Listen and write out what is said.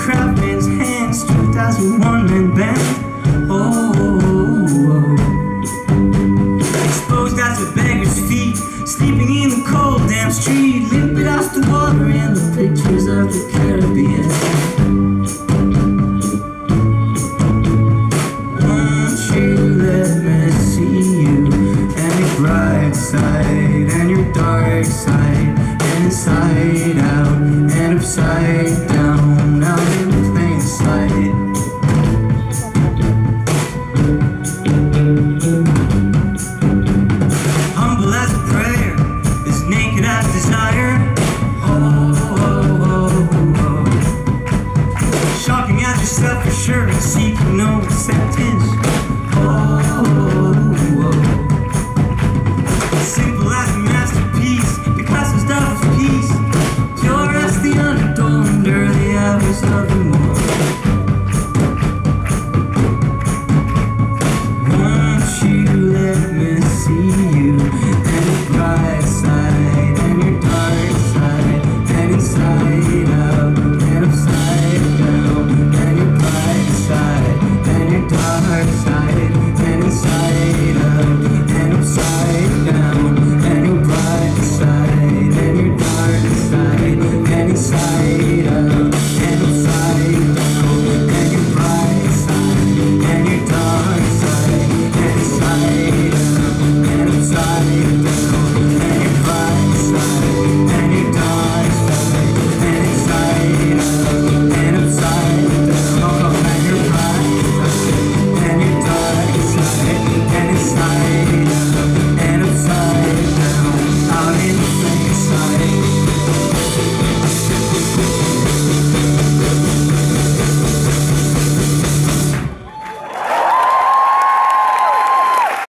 craftsman's hands, truth as a one-man band. Oh, exposed as a beggar's feet, sleeping in the cold damn street, limpid as the water and the pictures of the Caribbean. Won't you let me see you, and your bright side and your dark side, and inside out and upside down, out in plain sight. Humble as a prayer, as naked as desire. Shocking as yourself for sure, seeking no acceptance. Simple as a masterpiece, Picasso's love of peace, pure as the undertone, dirty hours of the morning.